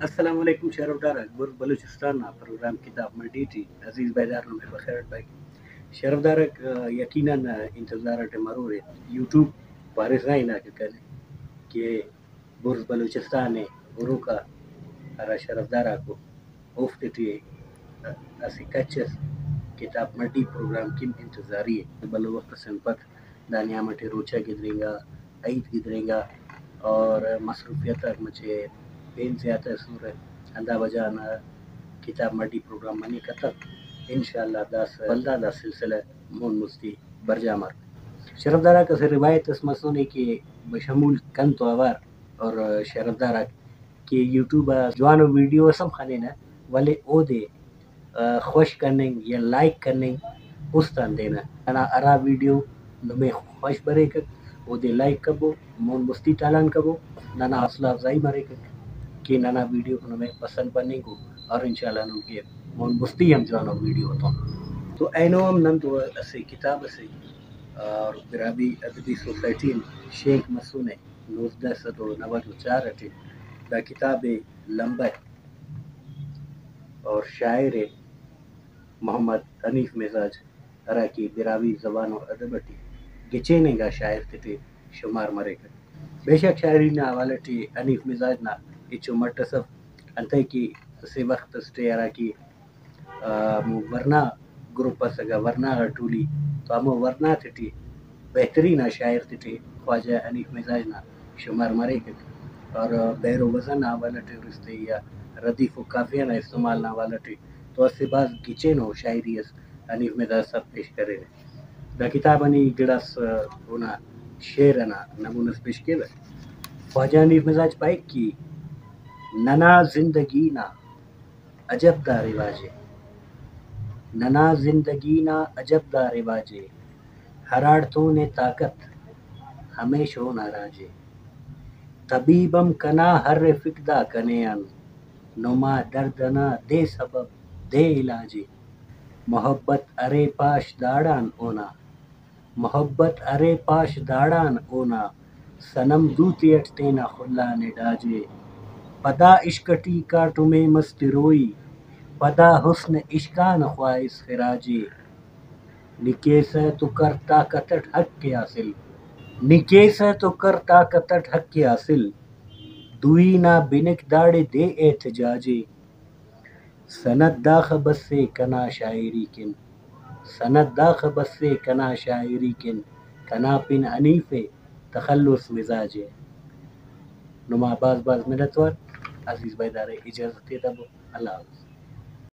السلام علیکم شہر ڈار اکبر بلوچستان پروگرام کتاب منڈی تھی عزیز بیدار میں بخیر بھائی شرف دار یقیناً انتظار مرور یوٹیوب پارس نہ کہ برز بلوچستان برو کا ارا شرف دارا کو افت تھی اسی کچس کتاب منڈی پروگرام کم انتظاری ہے بلو وقت سنپت دانیا مٹے روچا گدریں گا عید گدریں گا اور مصروفیت مجھے بین زیادہ سور اندھا بجانا کتاب مڈی پروگرام منی کتب انشاءاللہ داس بلدہ دا سلسلہ مون مستی برجامر شرف دارا کا سے روایت اس مسونے کے بشمول کن تو آوار اور شرف دارا کہ یوٹیوب جوانو ویڈیو سم خانے نا والے او دے خوش کرنے یا لائک کرنے استان دینا انا ارا ویڈیو نمیں خوش برے کر او دے لائک کبو مون مستی تالان کبو نانا حوصلہ افزائی مرے کر کہ نانا ویڈیو ہمیں پسند بننے کو اور انشاءاللہ نم کے مون مستی ہم جوانا ویڈیو ہوتا تو اینو ہم نم تو اسے کتاب اسے اور برابی ادبی سوسائٹی شیخ مسونے 1994 اٹھے دا کتاب لمبا اور شاعر محمد حنیف مزاج ارا کی براوی زبان و ادب اٹھی گچینے گا شاعر تے شمار مرے کر بے شک شاعری نا حوالہ ٹی حنیف مزاج نا اچو مٹسف انتے کی سے وقت اسٹے ارا کی ورنا گروپ سگا ورنا ٹولی تو ہمو ورنا تھی بہترین شاعر تھی خواجہ حنیف مزاج نا شمار مرے کر اور بیر و وزن حوالہ ٹی رستے یا ردیف و قافیہ نا استعمال نا حوالہ ٹی تو اس سے بعض گچے نو شاعری اس حنیف مزاج سب پیش کرے دا کتاب انی گڑاس ہونا شعر انا نمونس پیش کے خواجہ حنیف مزاج پائک کی ننا زندگی نا عجب دا رواجے ننا زندگی نا عجب دا رواجے ہراڑ تو نے طاقت ہمیش ہو ناراجے طبیبم کنا ہر رفق دا کنے ان نما دردنا دے سبب دے علاجے محبت ارے پاش داڑان اونا محبت ارے پاش داڑان اونا سنم دوتی اٹ تینا خلانے ڈاجے پدا عشقٹی کاٹمے مست روئی پدا حسن عشقان خواہس خراجے نکیسہ تو کر طاقتٹ حق کے حاصل نکیسہ تو کر طاقتٹ حق کے حاصل دوئی نا بنک داڑے دے احتجاجے سند داخ بس سے کنا شاعری کن سند داخ بس سے کنا شاعری کن کنا پن حنیف تخلص مزاجے نما باز منت ور عزیز بیدار اجازت دبو اللہ حافظ